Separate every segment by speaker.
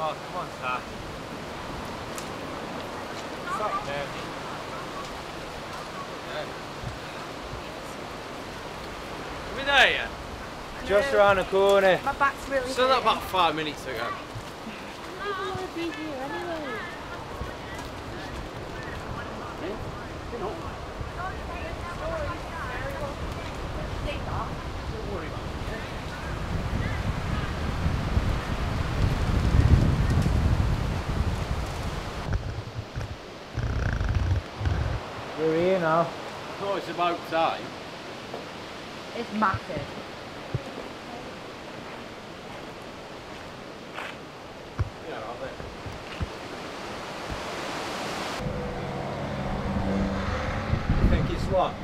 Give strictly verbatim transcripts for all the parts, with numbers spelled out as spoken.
Speaker 1: Oh, come on, Sam. Stop there. Are we there yet?
Speaker 2: Just around the corner.
Speaker 3: My back's really
Speaker 1: Still not about five minutes ago.
Speaker 3: People want to be here anyway.
Speaker 1: Don't worry about it.
Speaker 2: We're here now.
Speaker 1: I thought it's about time.
Speaker 3: It's massive.
Speaker 1: Yeah, I bet.
Speaker 2: You think it's locked?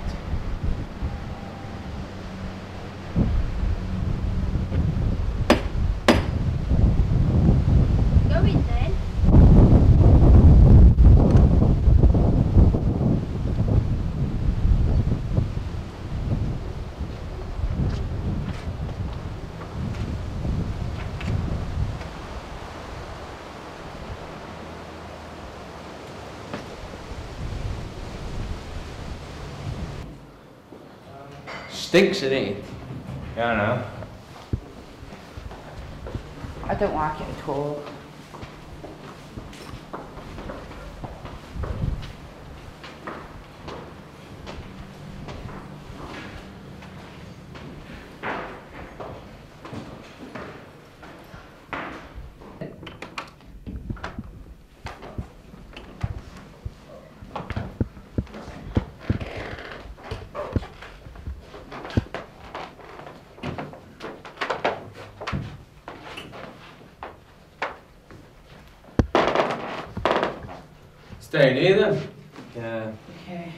Speaker 3: Go in then.
Speaker 1: Stinks in here.
Speaker 2: Yeah, I know.
Speaker 3: I don't like it at all.
Speaker 1: Staying here then?
Speaker 2: Yeah.
Speaker 3: Okay.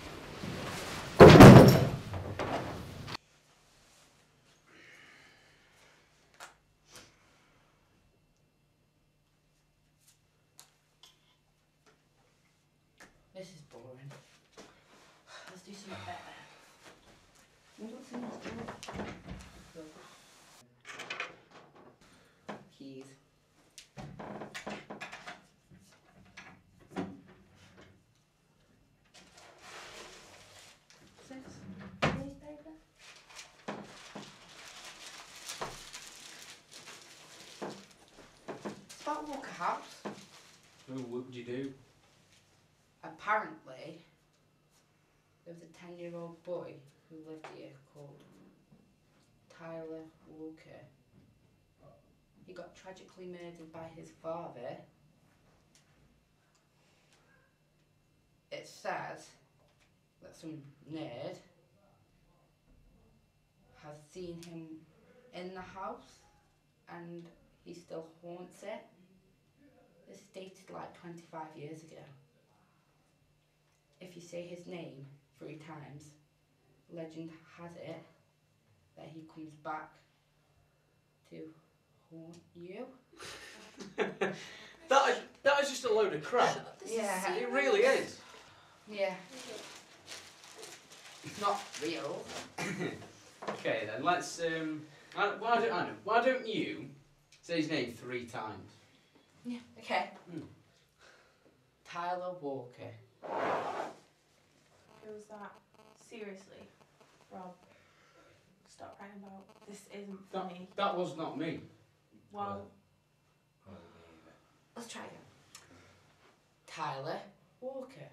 Speaker 3: This is boring. Let's do something better. We've got something else to do. Keys. Six. Newspaper. It's about Walker House.
Speaker 1: Oh, what would you do?
Speaker 3: Apparently, there was a ten-year-old boy who lived here called Tyler Walker. He got tragically murdered by his father. It says that some nerd has seen him in the house and he still haunts it. This is dated like twenty-five years ago. If you say his name three times, legend has it that he comes back to haunt you.
Speaker 1: that, is, that is just a load of crap.
Speaker 3: Yeah,
Speaker 1: It really is.
Speaker 3: yeah. It's not real.
Speaker 1: Okay then, let's um. I, why don't I know? Why don't you say his name three times?
Speaker 3: Yeah. Okay.
Speaker 1: Hmm.
Speaker 3: Tyler Walker.
Speaker 4: Who was that? Seriously, Rob, stop writing about this isn't
Speaker 1: That,
Speaker 4: funny.
Speaker 1: that was not me.
Speaker 4: Well,
Speaker 3: Let's try again. Tyler Walker.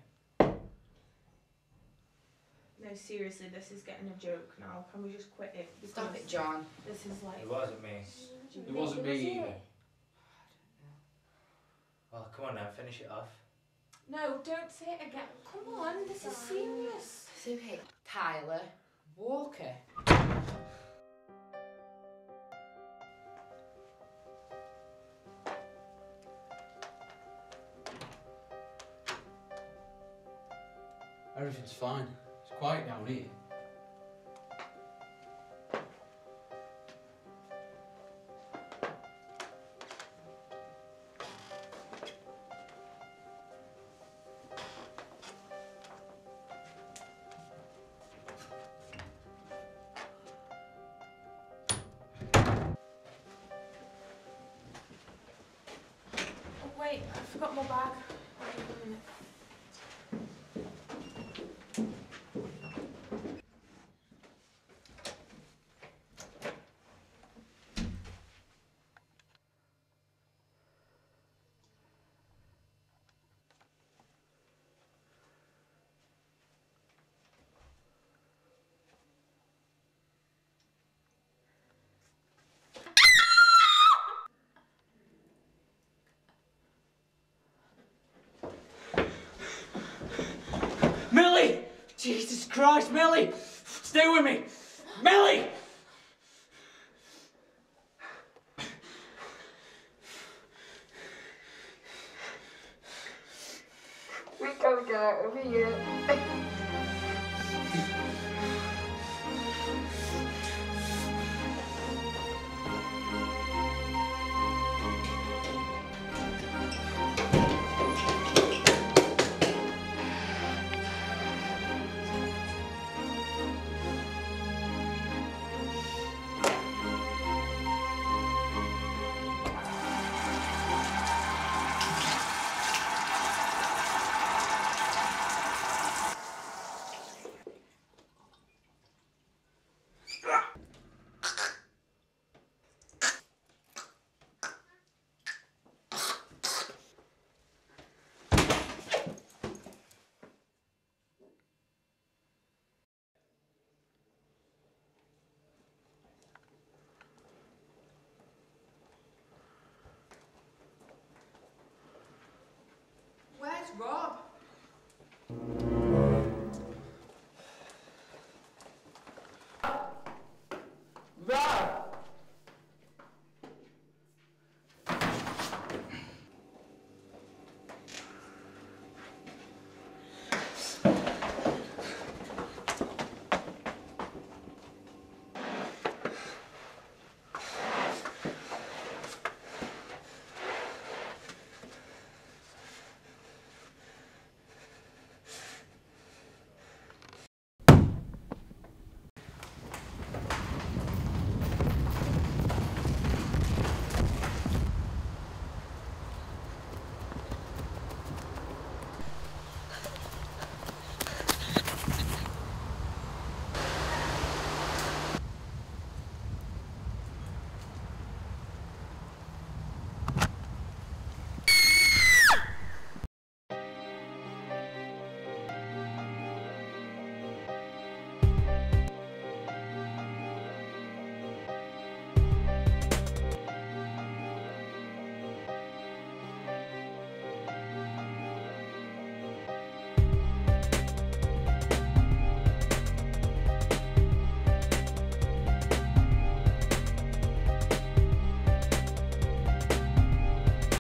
Speaker 4: no, seriously, this is getting a joke now. Can we just quit it?
Speaker 3: Stop
Speaker 4: Because
Speaker 3: it, John.
Speaker 4: This is like.
Speaker 2: It wasn't me.
Speaker 1: It wasn't me either.
Speaker 2: Well, come on now, finish it off.
Speaker 4: No, don't say it again. Come on, this is serious.
Speaker 3: It's okay. Tyler Walker.
Speaker 1: Everything's fine. It's quiet down here.
Speaker 4: forgot my bag. Wait a minute.
Speaker 1: Millie! Jesus Christ, Millie! Stay with me! Millie!